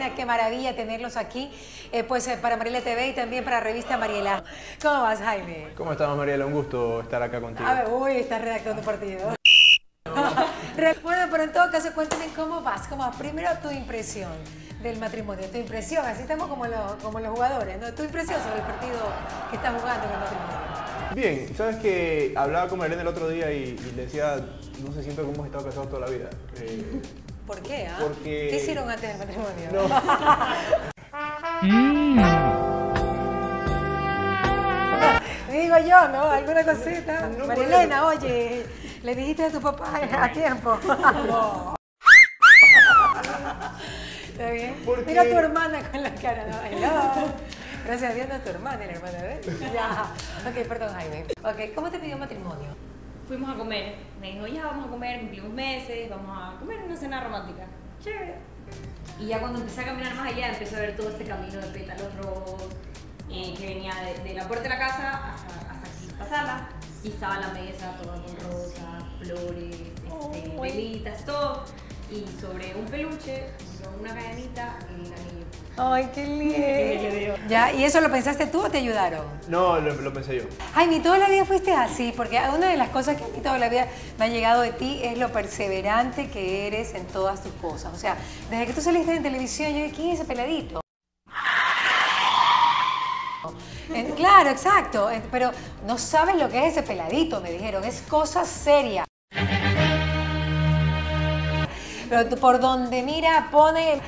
Marilena, qué maravilla tenerlos aquí, para Mariela TV y también para Revista Mariela. ¿Cómo vas, Jaime? ¿Cómo estamos, Mariela? Un gusto estar acá contigo. A ver, uy, estás redactando un partido. Bueno, pero en todo caso, cuéntame cómo vas. Primero tu impresión del matrimonio, tu impresión, así estamos como los jugadores, ¿no? Tu impresión sobre el partido que estás jugando en el matrimonio. Bien, sabes que hablaba con Mariela el otro día y le decía, no sé, siento que hemos estado casados toda la vida. ¿Por qué? Porque... ¿Qué hicieron antes del matrimonio? No. Digo yo, ¿no? ¿Alguna cosita? No, Marilena, oye, ¿le dijiste a tu papá a tiempo? No. ¿Está bien? Mira a tu hermana con la cara, ¿no? Hello. Gracias a Dios no es tu hermana, la hermana, ¿ves? Ya. Ok, perdón, Jaime. Ok, ¿cómo te pidió matrimonio? Fuimos a comer. Me dijo, ya vamos a comer, cumplimos meses, vamos a comer una cena romántica. Chévere. Y ya cuando empecé a caminar más allá, empecé a ver todo este camino de pétalos rojos que venía de la puerta de la casa hasta esta sala. Y estaba la mesa toda con rosas, flores, velitas, todo. Y sobre un peluche, con una cadenita y el anillo. ¡Ay, qué lindo! ¿Ya? ¿Y eso lo pensaste tú o te ayudaron? No, lo pensé yo. Jaime, ¿toda la vida fuiste así? Porque una de las cosas que a mí toda la vida me ha llegado de ti es lo perseverante que eres en todas tus cosas. O sea, desde que tú saliste en televisión, yo dije, ¿quién es ese peladito? Claro, exacto. Pero no sabes lo que es ese peladito, me dijeron. Es cosa seria. Pero tú por donde mira, pone...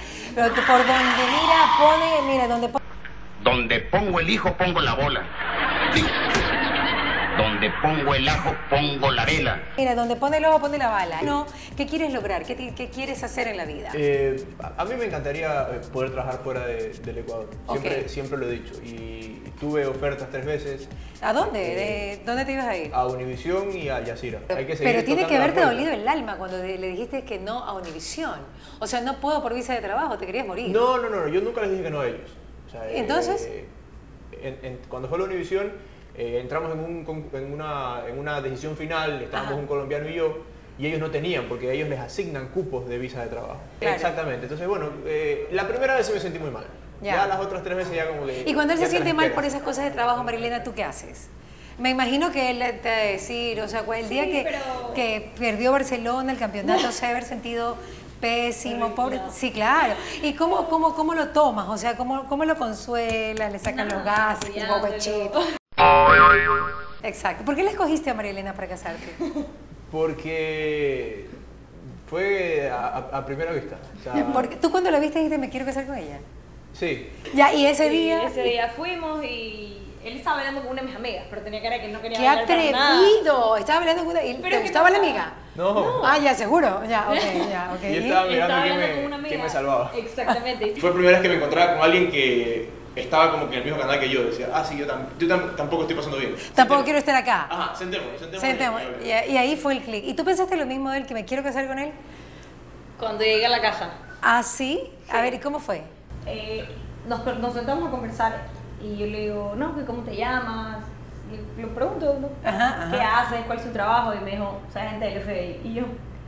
Mira, Donde pongo el hijo, pongo la bola. Digo, donde pongo el ajo, pongo la vela. Mira, donde pone el ojo, pone la bala. No, ¿qué quieres lograr? ¿Qué quieres hacer en la vida? A mí me encantaría poder trabajar fuera del Ecuador. Siempre lo he dicho. Y tuve ofertas 3 veces. ¿A dónde? ¿Dónde te ibas a ir? A Univisión y a Al Jazeera. Pero tiene que haberte dolido el alma cuando le dijiste que no a Univisión. O sea, no puedo por visa de trabajo, te querías morir. No, yo nunca les dije que no a ellos. O sea, ¿entonces? Cuando fue la Univisión, entramos en una decisión final, estábamos un colombiano y yo, y ellos no tenían, porque ellos les asignan cupos de visa de trabajo. Claro. Exactamente. Entonces, bueno, la primera vez sí me sentí muy mal. Ya las otras 3 veces ya como que... Y cuando él se siente mal por esas cosas de trabajo, Marilena, ¿tú qué haces? Me imagino que él te va a decir, o sea, el día que perdió Barcelona el campeonato, se debe haber sentido pésimo, pobre. Sí, claro. ¿Y cómo lo tomas? O sea, ¿cómo lo consuelas? ¿Le sacan los gases, el bobechito? Exacto. ¿Por qué le escogiste a Marilena para casarte? Porque fue a primera vista. O sea, porque tú cuando la viste dijiste, me quiero casar con ella. Sí. Ya, y ese día... Ese día fuimos y él estaba hablando con una de mis amigas, pero tenía cara de que no quería ¡Qué hablar para nada. atrevido! Estaba hablando con una... ¿Te gustaba la amiga? No. Ah, ya, seguro. Ya, ok. Y yo estaba mirando quién me salvaba. Exactamente. Fue la primera vez que me encontraba con alguien que estaba como que en el mismo canal que yo. Decía, sí, yo tampoco estoy pasando bien. Tampoco quiero estar acá. Ajá, sentémonos. Y ahí fue el clic. ¿Y tú pensaste lo mismo de él, que me quiero casar con él? Cuando llegué a la casa. ¿Ah, sí? A ver, ¿y cómo fue? Nos sentamos a conversar y yo le digo, no, ¿cómo te llamas? Le pregunto, ¿no? ¿Qué haces? ¿Cuál es tu trabajo? Y me dijo, soy agente del FBI. Y yo...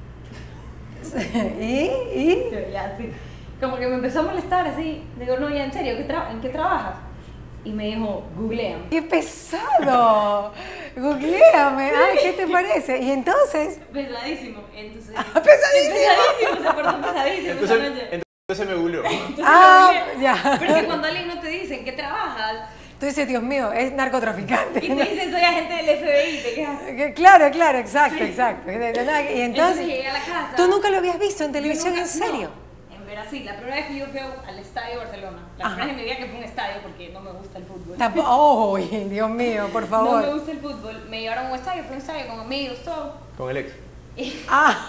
¿Y? Yo, ya, sí. Como que me empezó a molestar así. Digo, no, ya, en serio, ¿en qué trabajas? Y me dijo, googleame. ¡Qué pesado! Googleame. Ay, ¿qué te parece? ¿Y entonces? Pesadísimo. Entonces... ¡Pesadísimo! Se portó pesadísimo esa noche. Entonces me googleó. Ya. Pero es que cuando alguien no te dice en qué trabajas, tú dices, Dios mío, es narcotraficante. y te dicen, soy agente del FBI, te quedas. Claro, exacto. Y Entonces llegué a la casa. ¿Tú nunca lo habías visto en televisión, en serio? No, en Brasil. La primera vez que yo fui al estadio de Barcelona. La primera vez en mi vida que fui a un estadio porque no me gusta el fútbol. ¡Oh, Dios mío, por favor! No me gusta el fútbol. Me llevaron a un estadio, fui a un estadio con amigos, todo. Con el ex. Y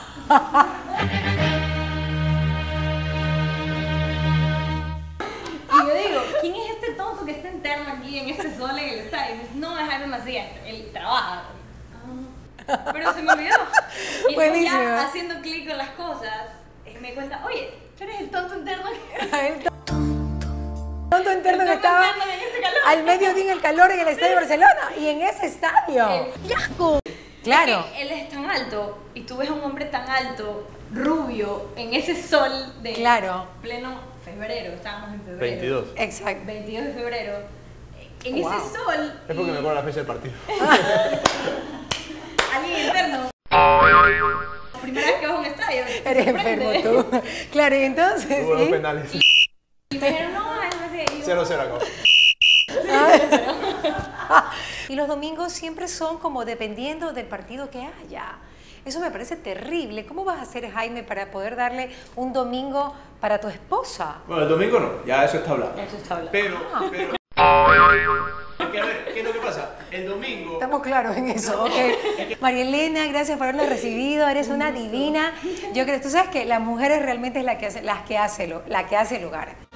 yo digo, ¿quién es este tonto que está interno aquí en este sol en el estadio? Y me dice, no, es Jaime Macías, él trabaja. Pero se me olvidó. Y buenísimo. Ya haciendo clic con las cosas, me di cuenta, oye, tú eres el tonto interno. El tonto interno que estaba al mediodía en el calor en el estadio de Barcelona. Y en ese estadio. ¡Qué asco! Claro. Es que él es tan alto y tú ves a un hombre tan alto rubio, en ese sol de Claro. pleno febrero, estábamos en febrero. 22. Exacto. 22 de febrero. En Wow. ese sol. Es porque me acuerdo la fecha del partido. Alguien interno. Primera vez que vas a un estadio. te Eres sorprende. enfermo tú. Claro, y entonces. Hubo dos ¿sí? penales. Y me dijeron, no, no sé. 0-0 acá. Y los domingos siempre son como dependiendo del partido que haya. Eso me parece terrible. ¿Cómo vas a hacer, Jaime, para poder darle un domingo para tu esposa? Bueno, el domingo no, ya eso está hablado. Eso está hablando. Pero. Es que a ver, ¿qué es lo que pasa? El domingo. Estamos claros en eso, ok. María Elena, gracias por habernos recibido, eres una divina. Yo creo, tú sabes que las mujeres realmente es la que hace el hogar.